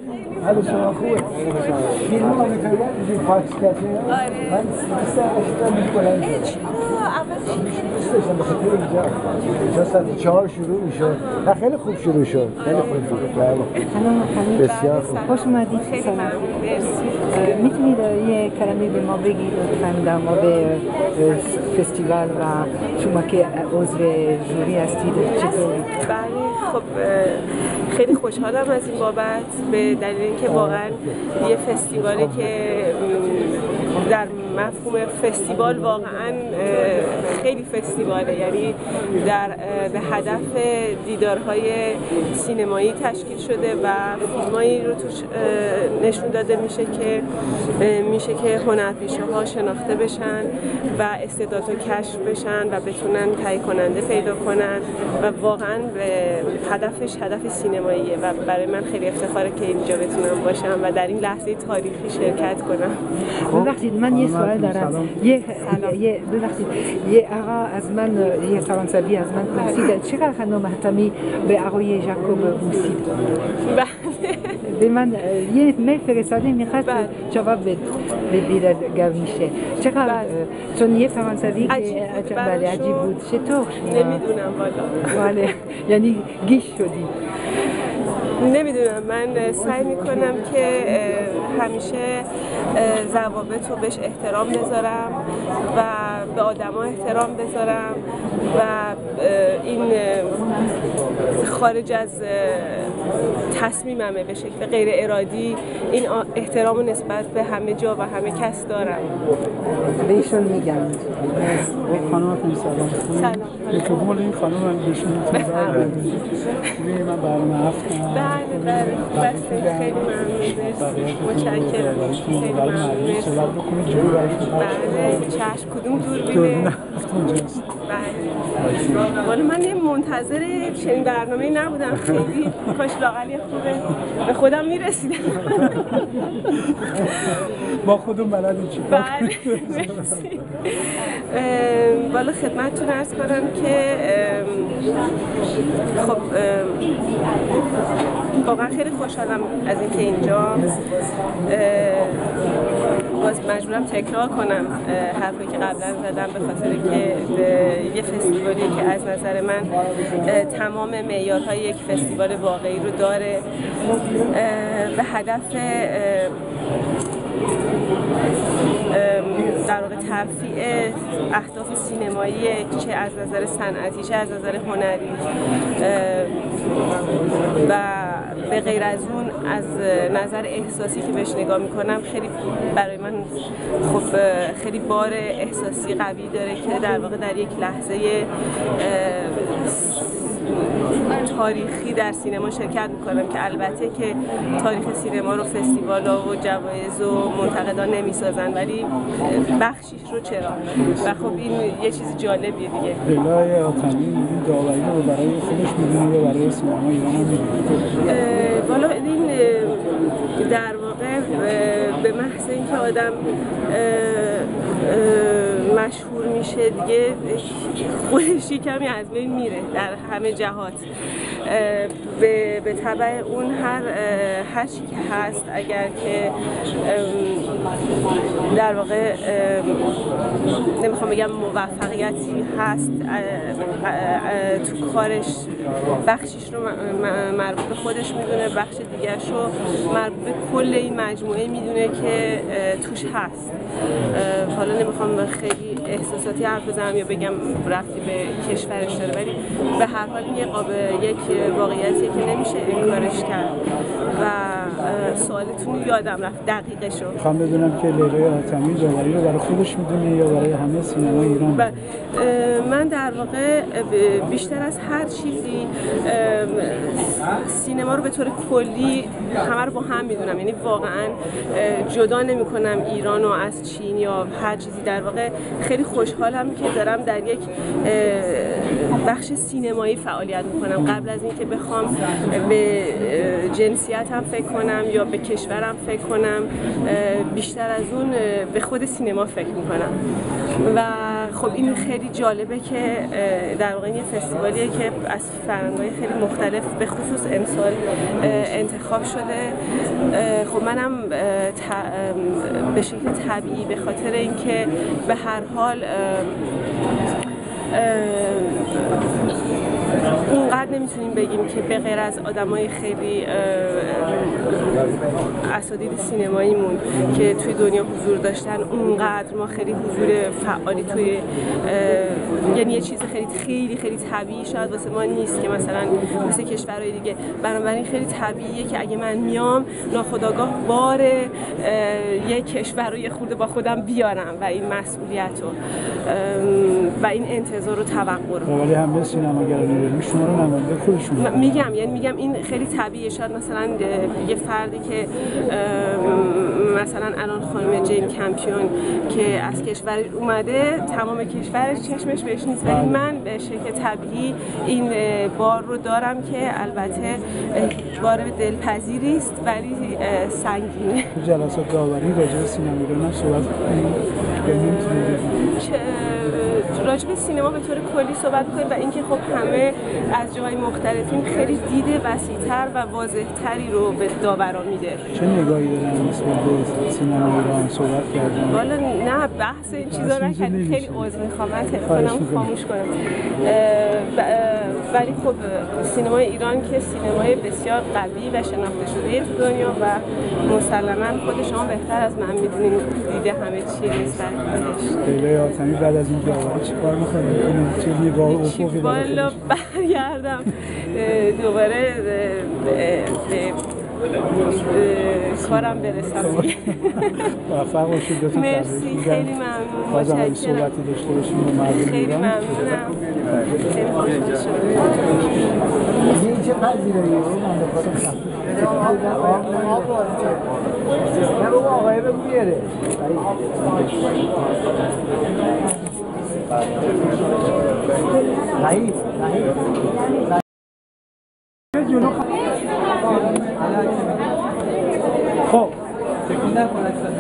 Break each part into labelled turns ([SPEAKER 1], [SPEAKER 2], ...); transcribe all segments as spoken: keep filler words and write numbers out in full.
[SPEAKER 1] حالا شما خوبه؟ فیلم ها میکنید؟ این پاکس کته؟ من دوست داشتم میکنم دوست داشتم بخاطر اینجا اینجا ساعت چهار شروع میشد و خیلی خوب شروع شد خیلی خوب بود بسیار خوب
[SPEAKER 2] خوش اومدید.
[SPEAKER 3] خیلی ممنون. مرسی.
[SPEAKER 2] میتونید یه کلمه به ما بگید لطفاً در مورد فستیوال و شما که عضو جوری هستید چطور؟
[SPEAKER 3] بله خب خیلی خوشحالم از این بابت به دلیل اینکه واقعا یه فستیوالی که در مفهوم فستیوال واقعا خیلی فستیواله، یعنی در به هدف دیدارهای سینمایی تشکیل شده و فیلمایی رو توش نشون داده میشه که میشه که هنرپیشه ها شناخته بشن و استعداد رو کشف بشن و بتونن تهیه کننده پیدا کنن و واقعا به هدفش هدف سینماییه و برای من خیلی افتخاره که اینجا بتونم باشم و در این لحظه تاریخی شرکت کنم.
[SPEAKER 2] ببخشید من یه سوال دارم. یه یه ببخشید یه آقا از من یه فرانسوی از من پرسید چقدر خانم حتمی به آقای ژاکوب بوسید؟
[SPEAKER 3] بله.
[SPEAKER 2] به من یه میل فرستاده میخواد جواب بده میشه. چقدر چون یه فرانسوی که بله عجیب بود. چطور؟
[SPEAKER 3] نمیدونم والا.
[SPEAKER 2] بله یعنی گیش شدی.
[SPEAKER 3] نمیدونم، من سعی میکنم که همیشه ضوابط رو بهش احترام بذارم و به آدما احترام بذارم و این خارج از تصمیممه، به شکل غیر ارادی این احترام رو نسبت به همه جا و همه کس دارم.
[SPEAKER 2] بهشون میگم.
[SPEAKER 1] خانم سلام.
[SPEAKER 3] سلام.
[SPEAKER 1] میکروفون این خانم من بهشون میگم من برنامه هفتم.
[SPEAKER 3] بله بله بسته خیلی ممنون. متشکرم. خیلی ممنون. بله چشم کدوم دوربینه؟ بله. والا من یه منتظر چنین برنامه‌ای نبودم، خیلی کاش لااقل خوبه به خودم میرسیدم.
[SPEAKER 1] با خودم بلدی چی؟
[SPEAKER 3] بله مرسی. والا خدمتتون عرض کنم که خب واقعا خیلی خوشحالم از اینکه اینجام. باز مجبورم تکرار کنم حرفی که قبلا زدم به خاطر که یه فستیوالی که از نظر من تمام معیارهای یک فستیوال واقعی رو داره، به هدف در واقع ترفیع اهداف سینمایی چه از نظر صنعتی چه از نظر هنری و به غیر از اون از نظر احساسی که بهش نگاه میکنم خیلی برای من خب خیلی بار احساسی قوی داره که در واقع در یک لحظه تاریخی در سینما شرکت میکنم که البته که تاریخ سینما رو فستیوالا و جوایز و منتقدان نمیسازن ولی بخشیش رو چرا و خب این یه چیز جالبیه دیگه.
[SPEAKER 1] بلای حاتمی این داوری رو برای خودش میدونه یا برای سینما ایران هم میدونه؟
[SPEAKER 3] والا این در واقع به محض اینکه آدم مشهور میشه دیگه خودش کمی از بین میره در همه جهات. به, به تبع اون هر هر چی که هست اگر که در واقع نمیخوام بگم موفقیتی هست تو کارش بخشیش رو مربوط به خودش میدونه، بخش دیگرش رو مربوط به کل این مجموعه میدونه که توش هست. حالا نمیخوام خیلی احساساتی حرف بزنم یا بگم رفتی به کشورش داره ولی به هر حال یه قابل یک واقعیتیه که نمیشه انکارش کرد و سوالتون یادم رفت دقیقش رو.
[SPEAKER 1] میخوام بدونم که لیلای حاتمی داوری رو برای خودش میدونه یا برای همه سینما ایران؟
[SPEAKER 3] من در واقع بیشتر از هر چیزی سینما رو به طور کلی همه رو با هم میدونم، یعنی واقعا جدا نمیکنم ایران رو از چین یا هر چیزی. در واقع خیلی خوشحالم که دارم در یک بخش سینمایی فعالیت میکنم قبل از اینکه بخوام به جنسیتم فکر کنم یا به کشورم فکر کنم، بیشتر از اون به خود سینما فکر میکنم و خب این خیلی جالبه که در واقع یه فستیوالیه که از فرهنگ‌های خیلی مختلف به خصوص امسال انتخاب شده. خب منم به شکل طبیعی به خاطر اینکه به هر حال اونقدر نمیتونیم بگیم که به غیر از آدمای خیلی اساتید سینماییمون که توی دنیا حضور داشتن اونقدر ما خیلی حضور فعالی توی یعنی یه چیز خیلی خیلی خیلی طبیعی شاید واسه ما نیست که مثلا مثل کشورهای دیگه. بنابراین خیلی طبیعیه که اگه من میام ناخودآگاه بار یک کشور رو یه خورده با خودم بیارم و این مسئولیت رو و این انتظار رو توقع رو.
[SPEAKER 1] ولی همه سینماگران ایرانی شما رو نماینده خودشون
[SPEAKER 3] میگم یعنی میگم این خیلی طبیعیه. شاید مثلا یه فردی که مثلا الان خانم جین کمپیون که از کشور اومده تمام کشورش چشمش بهش نیست، ولی من به شکل طبیعی این بار رو دارم که البته بار دلپذیری است ولی سنگینه.
[SPEAKER 1] تو جلسات داوری راجع به سینما ایران هم صحبت کنیم،
[SPEAKER 3] راجع به سینما به طور کلی صحبت کنیم و اینکه خب همه از جاهای مختلفین خیلی دید وسیع‌تر و واضح‌تری رو به داورا میده.
[SPEAKER 1] چه نگاهی دارن نسبت به سینما ایران صحبت کردن؟
[SPEAKER 3] والا نه بحث این چیزا نکنید، خیلی عذر میخوام من تلفنمو خاموش کنم. ولی خب سینمای ایران که سینمای بسیار قوی و شناخته شده تو دنیا و مسلماً خود شما بهتر از من میدونین دیده همه چی نسبت بهش.
[SPEAKER 1] لیلای آتمی بعد از این داوری چیکار می‌کنید؟ چه نگاه افقی دارید؟
[SPEAKER 3] والا برگردم دوباره به کارم برسم.
[SPEAKER 1] موفق باشید. دوتون
[SPEAKER 3] مرسی، خیلی ممنون.
[SPEAKER 1] متشکرم. صحبتی داشته باشیم با مردم ایران.
[SPEAKER 3] خیلی ممنونم. خیلی خوشحال شدم.
[SPEAKER 1] این چه پذیرایی رو من بخواستم نه بابا آقای بگو بیاره. نهید نهید خب تکون نکن اصلا.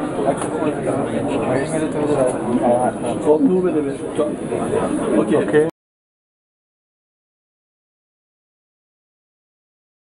[SPEAKER 1] خب نور بده بهش. اوکی.